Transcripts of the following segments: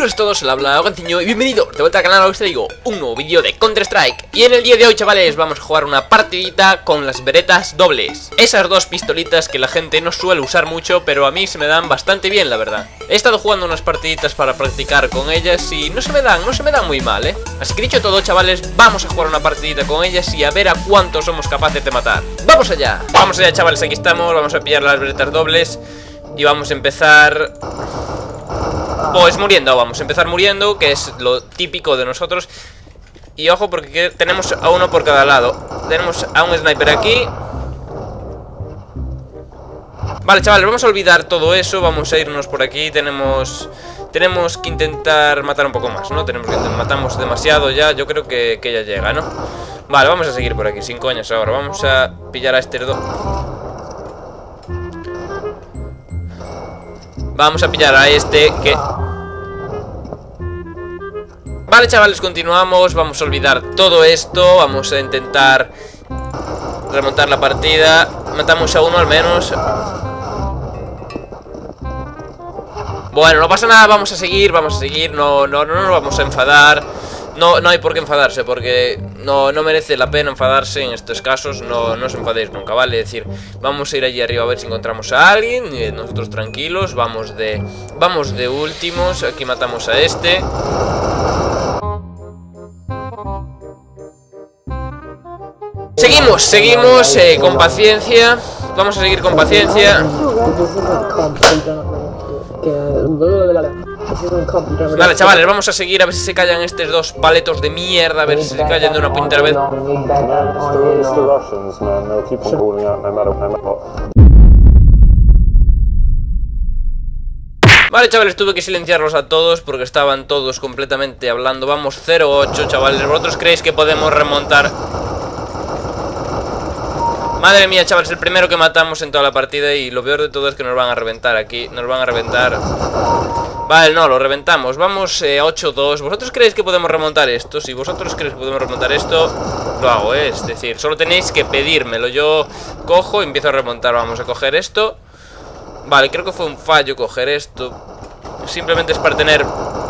Buenos a todos, le habla Ganciño y bienvenido de vuelta al canal. Hoy os traigo un nuevo vídeo de Counter-Strike. Y en el día de hoy, chavales, vamos a jugar una partidita con las veretas dobles. Esas dos pistolitas que la gente no suele usar mucho, pero a mí se me dan bastante bien, la verdad. He estado jugando unas partiditas para practicar con ellas y no se me dan muy mal, Así que dicho todo, chavales, vamos a jugar una partidita con ellas y a ver a cuántos somos capaces de matar. ¡Vamos allá! Vamos allá, chavales, aquí estamos, vamos a pillar las veretas dobles. Y vamos a empezar... pues muriendo, vamos a empezar muriendo, que es lo típico de nosotros. Y ojo porque tenemos a uno por cada lado. Tenemos a un sniper aquí. Vale, chavales, vamos a olvidar todo eso. Vamos a irnos por aquí. Tenemos que intentar matar un poco más, ¿no? Matamos demasiado ya. Yo creo que ya llega, ¿no? Vale, vamos a seguir por aquí, sin coñas ahora. Vamos a pillar a este Vamos a pillar a este que... Vale, chavales, continuamos. Vamos a olvidar todo esto. Vamos a intentar remontar la partida. Matamos a uno al menos. Bueno, no pasa nada, vamos a seguir. No nos vamos a enfadar. No hay por qué enfadarse, porque no merece la pena enfadarse en estos casos. No os enfadéis nunca, ¿vale? Es decir, vamos a ir allí arriba a ver si encontramos a alguien y nosotros tranquilos, vamos de últimos. Aquí matamos a este. Seguimos con paciencia. Vamos a seguir con paciencia. Vale, chavales, vamos a seguir a ver si se callan estos dos paletos de mierda. A ver si se callan de una puñetera vez. Vale, chavales, tuve que silenciarlos a todos porque estaban todos completamente hablando. Vamos 0-8, chavales. ¿Vosotros creéis que podemos remontar? Madre mía, chavales, el primero que matamos en toda la partida. Y lo peor de todo es que nos van a reventar aquí. Nos van a reventar. Vale, no, lo reventamos. Vamos 8-2. ¿Vosotros creéis que podemos remontar esto? Si vosotros creéis que podemos remontar esto, lo hago, Es decir, solo tenéis que pedírmelo. Yo cojo y empiezo a remontar. Vamos a coger esto. Vale, creo que fue un fallo coger esto. Simplemente es para tener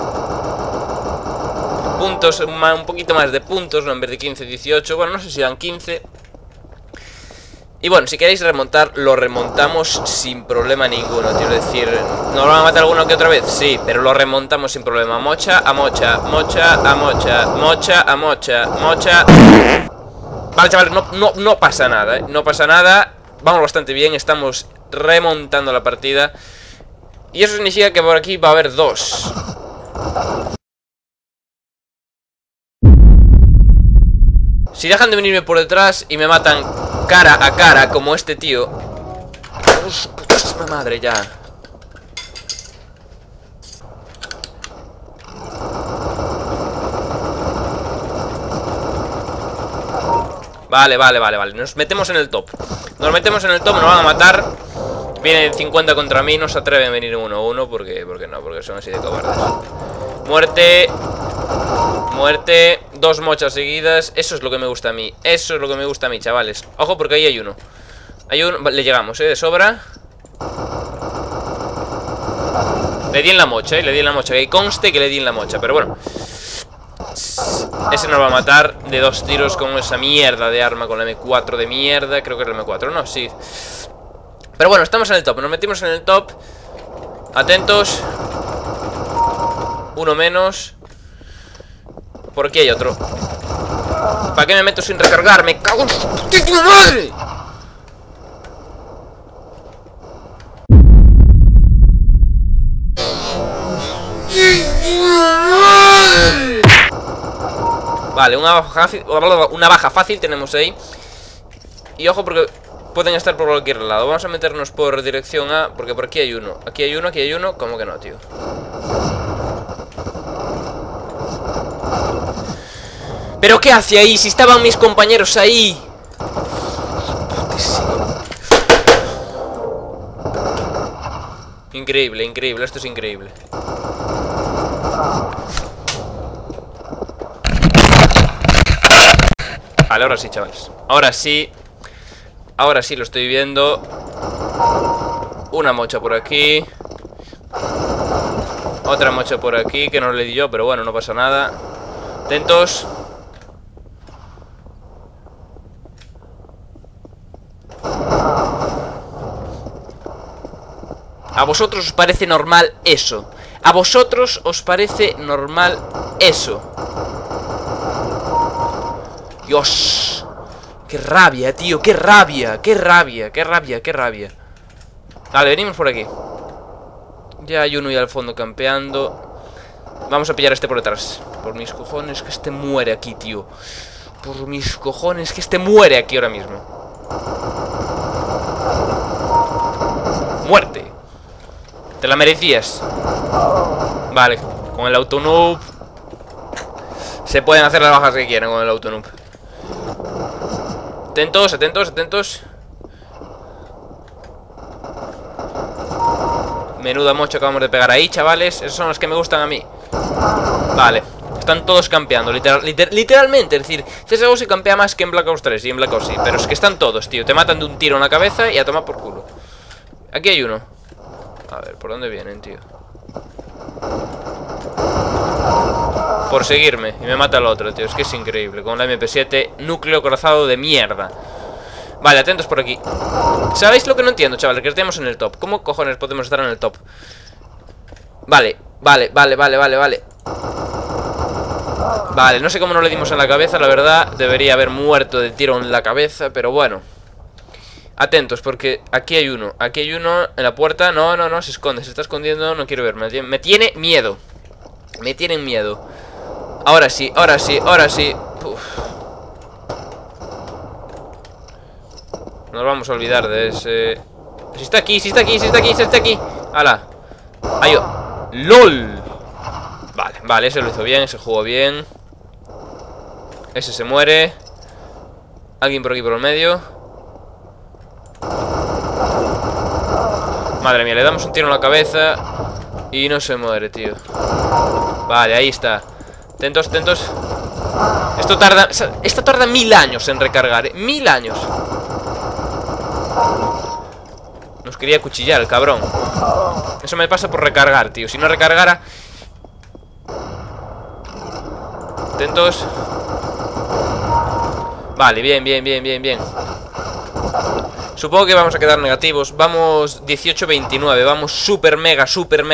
puntos, un poquito más de puntos, ¿no? En vez de 15, 18. Bueno, no sé si dan 15. Y bueno, si queréis remontar, lo remontamos sin problema ninguno. Quiero decir, ¿nos van a matar alguno que otra vez? Sí, pero lo remontamos sin problema. Mocha a mocha, mocha a mocha, mocha a mocha, mocha. Vale, chavales, no pasa nada, No pasa nada. Vamos bastante bien, estamos remontando la partida. Y eso significa que por aquí va a haber dos. Si dejan de venirme por detrás y me matan cara a cara como este tío. ¡Putísima madre ya! Vale. Nos metemos en el top. Nos van a matar. Vienen 50 contra mí. No se atreven a venir 1-1 porque son así de cobardes. Muerte. Dos mochas seguidas. Eso es lo que me gusta a mí. Chavales. Ojo porque ahí hay uno. Le llegamos, de sobra. Le di en la mocha, Que conste que le di en la mocha. Pero bueno, ese nos va a matar de dos tiros con esa mierda de arma. Con la M4 de mierda. Creo que es la M4, no, sí. Pero bueno, estamos en el top. Nos metimos en el top. Atentos. Uno menos. Por aquí hay otro. ¿Para qué me meto sin recargar? ¡Me cago en su putísima madre! Vale, una baja fácil tenemos ahí. Y ojo porque pueden estar por cualquier lado. Vamos a meternos por dirección A. Porque por aquí hay uno. Aquí hay uno. ¿Cómo que no, tío? ¿Pero qué hace ahí? Si estaban mis compañeros ahí. Increíble, esto es increíble. Vale, ahora sí, chavales. Ahora sí lo estoy viendo. Una mocha por aquí. Otra mocha por aquí que no le di yo, pero bueno, no pasa nada. Atentos. ¿A vosotros os parece normal eso? ¿A vosotros os parece normal eso? Dios. Qué rabia, tío, qué rabia. Qué rabia, qué rabia, qué rabia. Vale, venimos por aquí. Ya hay uno ahí al fondo campeando. Vamos a pillar a este por detrás. Por mis cojones que este muere aquí, tío. Por mis cojones que este muere aquí ahora mismo. Muerte. Te la merecías. Vale, con el autonoob se pueden hacer las bajas que quieran con el autonoob. Atentos, atentos, atentos. Menuda mocha acabamos de pegar ahí, chavales. Esos son los que me gustan a mí. Vale, están todos campeando, literalmente. Es decir, CSGO se campea más que en Black Ops 3 y en Black Ops sí. Pero es que están todos, tío. Te matan de un tiro en la cabeza y a tomar por culo. Aquí hay uno. A ver, ¿por dónde vienen, tío? Por seguirme. Y me mata el otro, tío. Es que es increíble. Con la MP7, núcleo corazado de mierda. Vale, atentos por aquí. ¿Sabéis lo que no entiendo, chavales? Que estemos en el top. ¿Cómo cojones podemos estar en el top? Vale, vale, vale, vale, vale, vale. Vale, no sé cómo no le dimos en la cabeza, la verdad. Debería haber muerto de tiro en la cabeza, pero bueno. Atentos, porque aquí hay uno. Aquí hay uno en la puerta. No, no, no, se esconde, se está escondiendo. No quiero ver, me tiene miedo. Me tienen miedo. Ahora sí, ahora sí, ahora sí. Uf. Nos vamos a olvidar de ese... Si está aquí, si está aquí, si está aquí, si está aquí. ¡Hala! ¡Ay, oh! ¡LOL! Vale, vale, ese lo hizo bien, ese jugó bien. Ese se muere. Alguien por aquí por el medio. Madre mía, le damos un tiro en la cabeza y no se muere, tío. Vale, ahí está. Atentos, atentos. Esto tarda 1000 años en recargar, 1000 años. Nos quería cuchillar el cabrón. Eso me pasa por recargar, tío. Si no recargara... Atentos. Vale, bien, bien, bien, bien, bien. Supongo que vamos a quedar negativos. Vamos 18-29. Vamos super mega, super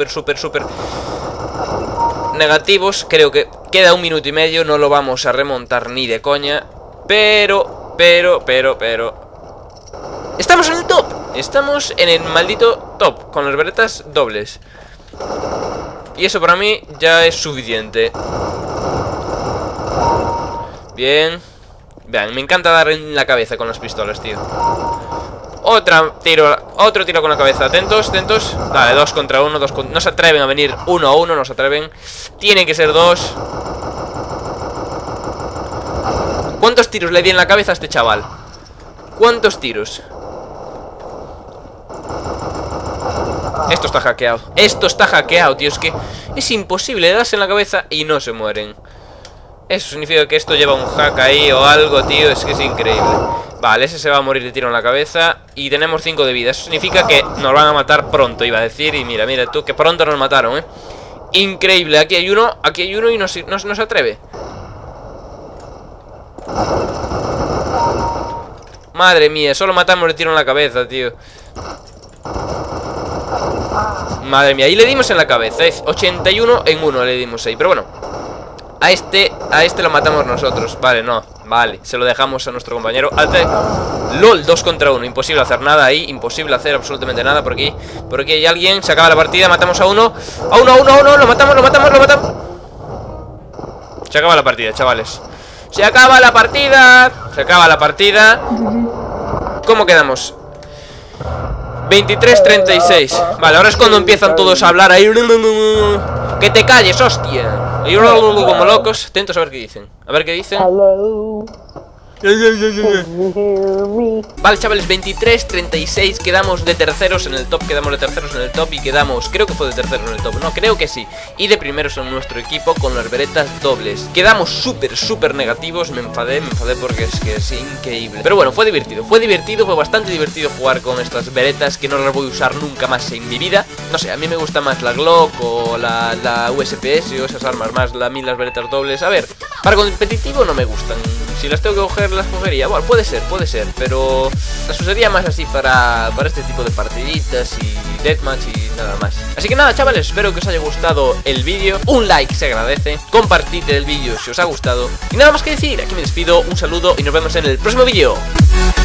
negativos. Creo que queda 1 minuto y medio. No lo vamos a remontar ni de coña. Pero estamos en el top. Estamos en el maldito top. Con las veretas dobles. Y eso para mí ya es suficiente. Bien. Vean, me encanta dar en la cabeza con las pistolas, tío. Otro tiro con la cabeza. Atentos, atentos. Vale, 2 contra 1, no se atreven a venir 1 a 1, no se atreven. Tienen que ser 2. ¿Cuántos tiros le di en la cabeza a este chaval? ¿Cuántos tiros? Esto está hackeado. Esto está hackeado, tío. Es que es imposible darse en la cabeza y no se mueren. Eso significa que esto lleva un hack ahí o algo, tío. Es que es increíble. Vale, ese se va a morir de tiro en la cabeza. Y tenemos 5 de vida. Eso significa que nos van a matar pronto, iba a decir. Y mira, mira tú, que pronto nos mataron, Increíble, aquí hay uno y no se atreve. Madre mía, solo matamos de tiro en la cabeza, tío. Madre mía, ahí le dimos en la cabeza. 81 en 1 le dimos ahí, pero bueno. A este lo matamos nosotros. Vale, no, vale, se lo dejamos a nuestro compañero. LOL, 2 contra 1, imposible hacer nada ahí. Imposible hacer absolutamente nada por aquí. Por aquí hay alguien, se acaba la partida, matamos a uno. A uno, lo matamos. Se acaba la partida, chavales. Se acaba la partida. ¿Cómo quedamos? 23-36. Vale, ahora es cuando empiezan todos a hablar ahí. ¡Que te calles, hostia! Y como locos. Atentos a ver qué dicen. A ver qué dicen. Vale, chavales, 23-36. Quedamos de terceros en el top. Y quedamos, creo que fue de terceros en el top. No, creo que sí. Y de primeros en nuestro equipo con las veretas dobles. Quedamos súper negativos. Me enfadé porque es que es increíble. Pero bueno, fue divertido, fue bastante divertido jugar con estas veretas, que no las voy a usar nunca más en mi vida. No sé, a mí me gusta más la Glock o la USPS o esas armas más. A mí las veretas dobles, a ver, para competitivo no me gustan. Si las tengo que coger, las cogería. Bueno, puede ser, pero las usaría más así para este tipo de partiditas y deathmatch y nada más. Así que nada, chavales, espero que os haya gustado el vídeo. Un like se agradece, compartid el vídeo si os ha gustado. Y nada más que decir, aquí me despido, un saludo y nos vemos en el próximo vídeo.